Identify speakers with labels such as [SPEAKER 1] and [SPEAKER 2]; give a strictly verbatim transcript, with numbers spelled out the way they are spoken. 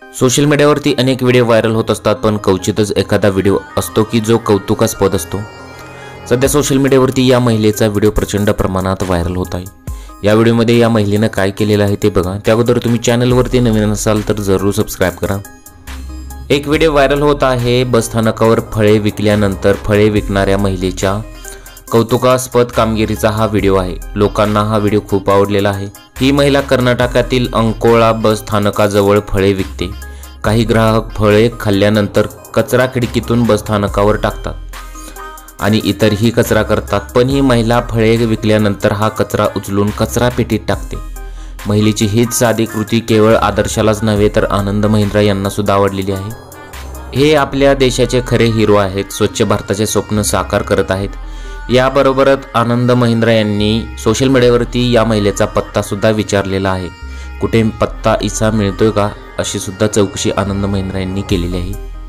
[SPEAKER 1] Social मीडियावरती अनेक video viral होत असतात, पण क्वचितच एखादा व्हिडिओ असतो की जो कौतुकास्पद असतो। सध्या सोशल मीडियावरती या महिलेचा व्हिडिओ प्रचंड प्रमाणात व्हायरल होत आहे। या व्हिडिओमध्ये या महिलेने काय केलेलं आहे ते बघा। त्याअगोदर तुम्ही चॅनलवरती नवीन असाल तर जरूर सबस्क्राइब करा। एक व्हिडिओ व्हायरल होत आहे, बस स्थानकावर फळे विकल्यानंतर फळे विकणाऱ्या महिलेच्या कौतुकास्पद कामगिरीचा हा व्हिडिओ आहे। लोकांना हा व्हिडिओ खूप आवडलेला आहे। ही महिला कर्नाटकातील अंकोळा बस स्थानकाजवळ फळे विकते। काही ग्राहक फळे खाल्ल्यानंतर कचरा खिडकीतून बस स्थानकावर टाकतात आणि इतरही कचरा करतात, पण ही महिला फळे विकल्यानंतर हा कचरा उचलून कचरा पेटीत टाकते। महिलेची हीच साधी कृती केवळ आदर्शालाच नव्हे तर आनंद महिंद्रा यांना सुद्धा आवडलेली आहे। हे आपल्या देशाचे खरे हिरो आहेत, स्वच्छ भारताचे स्वप्न साकार करत आहेत। याबरोबरच आनंद महिंद्रा यांनी सोशल मीडियावरती या महिलेचा पत्ता सुद्धा विचारलेला आहे। कुठे पत्ता इसा मिळतोय का अशी सुद्धा चौकशी आनंद महिंद्रा यांनी केलेली आहे।